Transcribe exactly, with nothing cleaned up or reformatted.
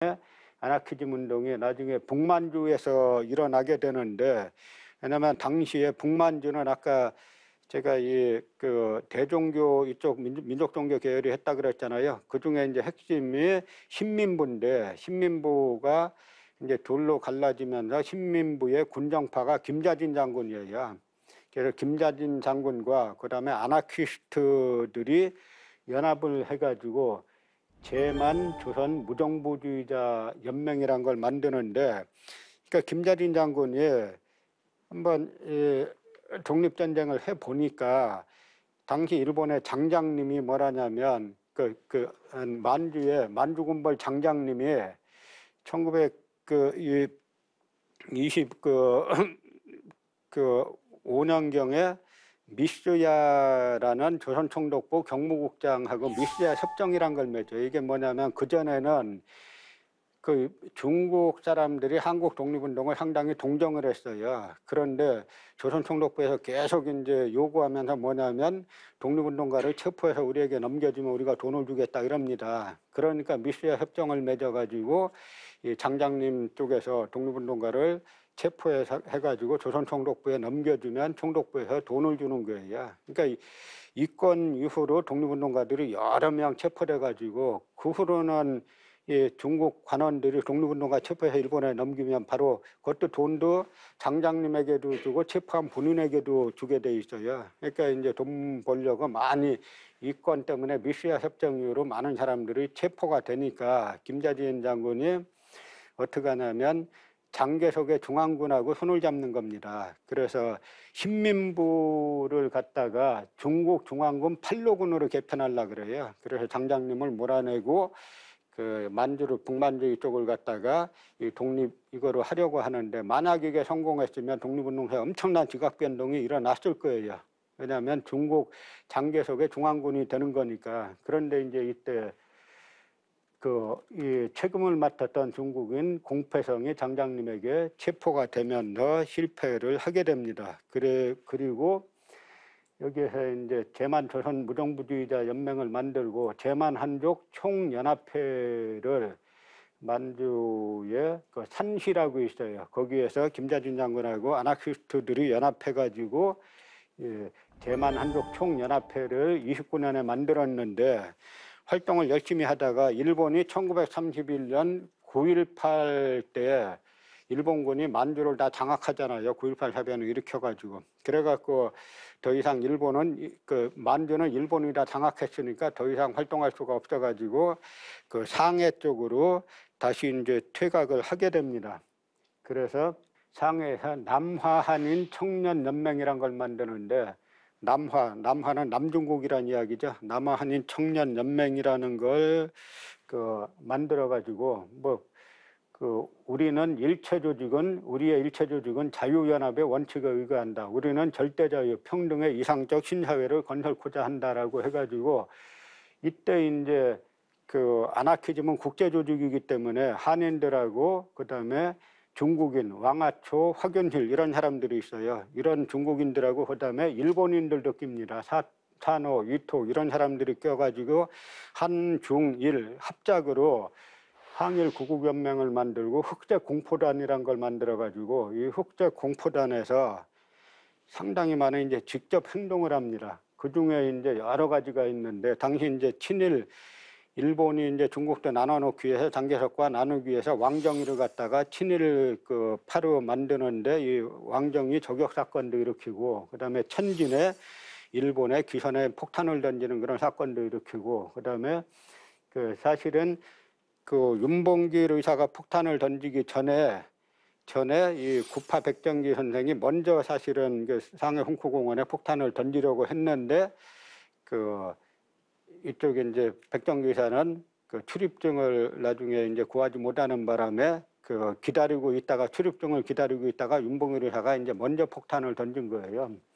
아나키즘 운동이 나중에 북만주에서 일어나게 되는데, 왜냐면 당시에 북만주는 아까 제가 이 그 대종교 이쪽 민족, 민족종교 계열이 했다 그랬잖아요. 그 중에 이제 핵심이 신민부인데, 신민부가 이제 둘로 갈라지면서 신민부의 군정파가 김자진 장군이에요. 그래서 김자진 장군과 그다음에 아나키스트들이 연합을 해가지고 제만 조선 무정부주의자 연맹이란 걸 만드는데, 그러니까 김자진 장군이 한번 이 독립전쟁을 해 보니까 당시 일본의 장장님이 뭐라냐면 그, 그 만주의 만주군벌 장장님이 천구백이십 그, 그 오 년경에 미스야라는 조선총독부 경무국장하고 미스야 협정이란 걸 맺어요. 이게 뭐냐면 그전에는 그 중국 사람들이 한국 독립운동을 상당히 동정을 했어요. 그런데 조선총독부에서 계속 이제 요구하면서 뭐냐면 독립운동가를 체포해서 우리에게 넘겨주면 우리가 돈을 주겠다 이럽니다. 그러니까 미스야 협정을 맺어가지고 이 장장님 쪽에서 독립운동가를 체포해서 해가지고 조선총독부에 넘겨주면 총독부에서 돈을 주는 거예요. 그러니까 이권 이후로 독립운동가들이 여러 명 체포돼가지고 그 후로는 이 중국 관원들이 독립운동가 체포해서 일본에 넘기면 바로 그것도 돈도 장장님에게도 주고 체포한 본인에게도 주게 돼 있어요. 그러니까 이제 돈 벌려고 많이 이권 때문에 미스야 협정 이후로 많은 사람들이 체포가 되니까 김자진 장군이 어떻게 하냐면 장개석의 중앙군하고 손을 잡는 겁니다. 그래서 신민부를 갖다가 중국 중앙군 팔로군으로 개편하려고 그래요. 그래서 장장님을 몰아내고 그 만주를 북만주 이쪽을 갖다가 이 독립 이거로 하려고 하는데, 만약 이게 성공했으면 독립운동에 엄청난 지각 변동이 일어났을 거예요. 왜냐하면 중국 장개석의 중앙군이 되는 거니까. 그런데 이제 이때 그 이 책임을 맡았던 중국인 공패성이 장장님에게 체포가 되면서 실패를 하게 됩니다. 그래 그리고 여기에서 이제 제만 조선 무정부주의자 연맹을 만들고 제만 한족 총연합회를 만주에 그 산시라고 있어요. 거기에서 김자진 장군하고 아나키스트들이 연합해가지고 예, 제만 한족 총연합회를 이십구 년에 만들었는데, 활동을 열심히 하다가 일본이 천구백삼십일 년 구일팔 때 일본군이 만주를 다 장악하잖아요. 구일팔 사변을 일으켜가지고. 그래갖고 더 이상 일본은 그 만주는 일본이 다 장악했으니까 더 이상 활동할 수가 없어가지고 그 상해 쪽으로 다시 이제 퇴각을 하게 됩니다. 그래서 상해에서 남화한인 청년연맹이란 걸 만드는데, 남화, 남화는 남중국이라는 이야기죠. 남화한인 청년연맹이라는 걸 그 만들어가지고 뭐 그 우리는 일체 조직은 우리의 일체 조직은 자유연합의 원칙에 의거한다. 우리는 절대자유, 평등의 이상적 신사회를 건설코자 한다라고 해가지고, 이때 이제 그 아나키즘은 국제 조직이기 때문에 한인들하고 그다음에 중국인, 왕아초, 화균힐 이런 사람들이 있어요. 이런 중국인들하고 그다음에 일본인들도 낍니다. 사, 산호, 위토 이런 사람들이 껴가지고 한중일 합작으로 항일 구국연맹을 만들고 흑제공포단이란 걸 만들어가지고 이 흑제공포단에서 상당히 많은 이제 직접 행동을 합니다. 그 중에 이제 여러 가지가 있는데, 당시 이제 친일 일본이 이제 중국도 나눠놓기 위해서 장개석과 나누기 위해서 왕정이를 갖다가 친일 그 파로 만드는데 이 왕정이 저격 사건도 일으키고, 그다음에 천진에 일본의 기선에 폭탄을 던지는 그런 사건도 일으키고, 그다음에 그 사실은 그 윤봉길 의사가 폭탄을 던지기 전에 전에 이 구파 백정기 선생이 먼저 사실은 그 상해 홍코공원에 폭탄을 던지려고 했는데, 그 이쪽에 이제 백정기 의사는 그 출입증을 나중에 이제 구하지 못하는 바람에 그 기다리고 있다가 출입증을 기다리고 있다가 윤봉길 의사가 이제 먼저 폭탄을 던진 거예요.